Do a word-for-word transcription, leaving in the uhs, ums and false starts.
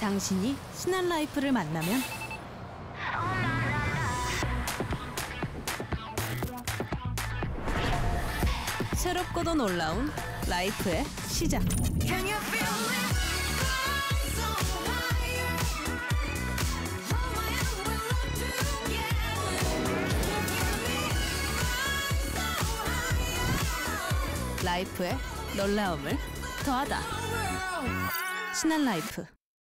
당신이 신한 라이프를 만나면 새롭고도 놀라운 라이프의 시작. 라이프의 놀라움을 더하다. 신한 라이프.